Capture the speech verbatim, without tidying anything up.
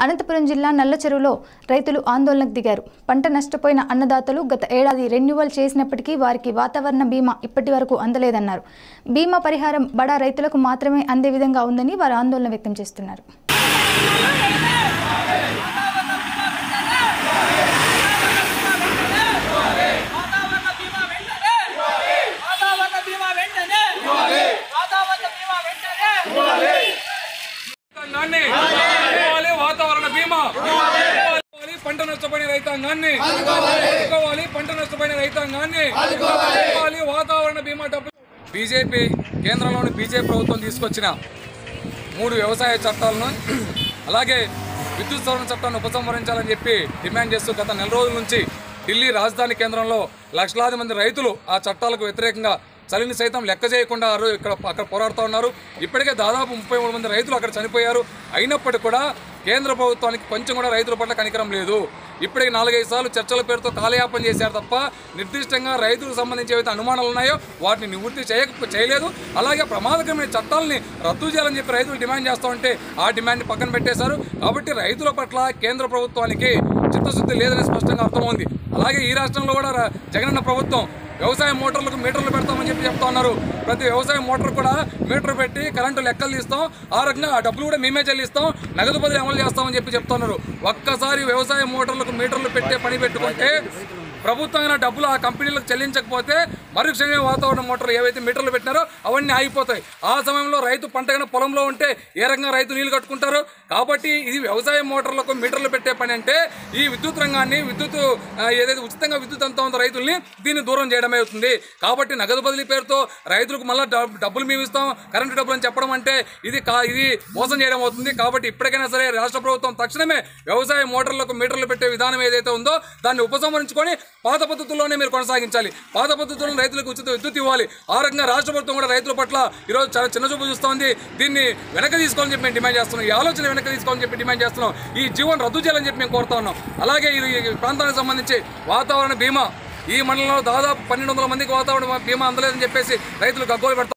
అనంతపురం జిల్లా నల్లచెరువులో రైతులు ఆందోళనకు దిగారు. పంట నష్టపోయిన అన్నదాతలు గత ఏడాది రెన్యువల్ చేసినప్పటికీ వారికి వాతావరణ బీమా ఇప్పటి వరకు అందలేదన్నారు. బీమా పరిహారం బడా రైతులకు మాత్రమే అందే విధంగా ఉందని వారు ఆందోళన వ్యక్తం చేస్తున్నారు. వాతావరణ బీమా పంట నష్టపోయిన రైతాంగాన్ని పంట నష్టపోయిన రైతాంగాన్ని వాతావరణ బీమా డబ్బు బీజేపీ కేంద్రంలోని బీజేపీ ప్రభుత్వం తీసుకొచ్చిన మూడు వ్యవసాయ చట్టాలను అలాగే విద్యుత్ సవరణ చట్టాన్ని ఉపసంహరించాలని చెప్పి డిమాండ్ చేస్తూ గత నెల రోజుల నుంచి ఢిల్లీ రాజధాని కేంద్రంలో లక్షలాది మంది రైతులు ఆ చట్టాలకు వ్యతిరేకంగా చలిని సైతం లెక్క చేయకుండా ఇక్కడ అక్కడ పోరాడుతూ ఉన్నారు. ఇప్పటికే దాదాపు ముప్పై మూడు మంది రైతులు అక్కడ చనిపోయారు. అయినప్పటికీ కూడా కేంద్ర ప్రభుత్వానికి కొంచెం కూడా రైతుల పట్ల కనికరం లేదు. ఇప్పటికి నాలుగైదు సార్లు చర్చల పేరుతో కాలయాపన చేశారు తప్ప నిర్దిష్టంగా రైతులకు సంబంధించి ఏవైతే అనుమానాలు ఉన్నాయో వాటిని నివృత్తి చేయక చేయలేదు. అలాగే ప్రమాదకరమైన చట్టాలని రద్దు చేయాలని చెప్పి రైతులు డిమాండ్ చేస్తూ ఉంటే ఆ డిమాండ్ని పక్కన పెట్టేశారు. కాబట్టి రైతుల పట్ల కేంద్ర ప్రభుత్వానికి చిత్తశుద్ధి లేదని స్పష్టంగా అర్థమవుంది. అలాగే ఈ రాష్ట్రంలో కూడా జగనన్న ప్రభుత్వం వ్యవసాయ మోటార్లకు మీటర్లు పెడతామని చెప్పి చెప్తా ఉన్నారు. ప్రతి వ్యవసాయ మోటార్ కూడా మీటర్ పెట్టి కరెంటు లెక్కలు తీస్తాం, ఆ రకంగా ఆ డబ్బులు కూడా మేమే చెల్లిస్తాం, నగదు బదిలీ అమలు చేస్తామని చెప్పి చెప్తున్నారు. ఒక్కసారి వ్యవసాయ మోటార్లకు మీటర్లు పెట్టే పని పెట్టుకుంటే ప్రభుత్వమైన డబ్బులు ఆ కంపెనీలకు చెల్లించకపోతే మరుక్షణమే వాతావరణ మోటార్లు ఏవైతే మీటర్లు పెట్టినారో అవన్నీ ఆగిపోతాయి. ఆ సమయంలో రైతు పంటగా పొలంలో ఉంటే ఏ రకంగా రైతు నీళ్లు కట్టుకుంటారు? కాబట్టి ఇది వ్యవసాయ మోటార్లకు మీటర్లు పెట్టే పని అంటే ఈ విద్యుత్ రంగాన్ని విద్యుత్ ఏదైతే ఉచితంగా విద్యుత్ అంతా ఉందో రైతుల్ని దీన్ని దూరం చేయడమే అవుతుంది. కాబట్టి నగదు బదిలీ పేరుతో రైతులకు మళ్ళీ డబ్బులు మేము ఇస్తాం, కరెంటు డబ్బులు అని చెప్పడం అంటే ఇది ఇది మోసం చేయడం అవుతుంది. కాబట్టి ఇప్పటికైనా సరే రాష్ట్ర ప్రభుత్వం తక్షణమే వ్యవసాయ మోటార్లకు మీటర్లు పెట్టే విధానం ఏదైతే ఉందో దాన్ని ఉపసంహరించుకొని పాత పద్ధతుల్లోనే మీరు కొనసాగించాలి. పాత పద్ధతుల్లో రైతులకు ఉచిత విద్యుత్ ఇవ్వాలి. ఆ రకంగా రాష్ట్ర ప్రభుత్వం కూడా రైతుల పట్ల ఈరోజు చాలా చిన్న చూపు చూస్తోంది. దీన్ని వెనక్కి తీసుకోవాలని చెప్పి మేము డిమాండ్ చేస్తున్నాం. ఈ ఆలోచన వెనక్కి తీసుకోవాలని చెప్పి డిమాండ్ చేస్తున్నాం. ఈ జీవన్ రద్దు చేయాలని చెప్పి మేము కోరుతా ఉన్నాం. అలాగే ఈ ప్రాంతానికి సంబంధించి వాతావరణ బీమా ఈ మండలంలో దాదాపు పన్నెండు వందల మందికి వాతావరణ బీమా అందలేదని చెప్పేసి రైతులు గగ్గోలు పెడతారు.